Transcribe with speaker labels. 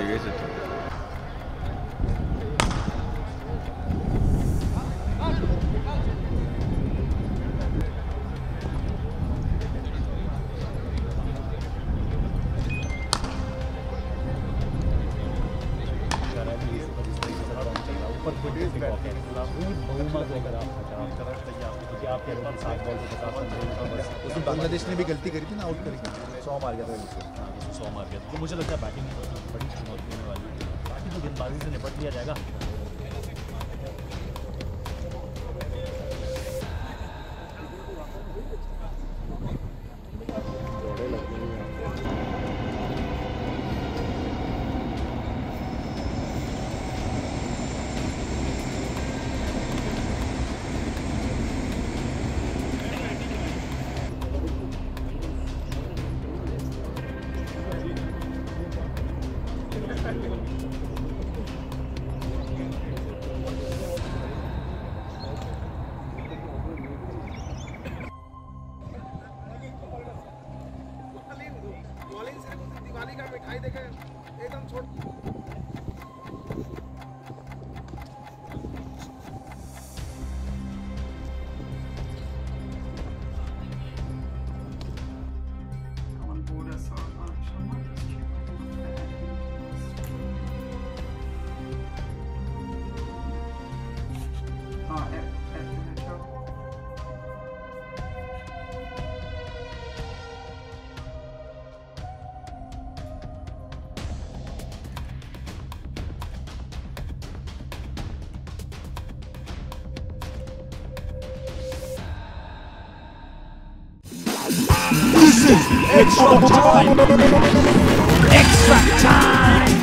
Speaker 1: Paese.
Speaker 2: उसमें बांग्लादेश ने भी गलती करी थी ना, आउट करी थी, 100 मार गया था उसे,
Speaker 3: 100 मार गया। तो मुझे लगता है बैटिंग बड़ी चुनौती होने वाली है, बाकी तो गेंदबाजी से निपट लिया जाएगा।
Speaker 4: दिवाली का मिठाई देखे एकदम छोड़।
Speaker 5: This is extra time! Extra time!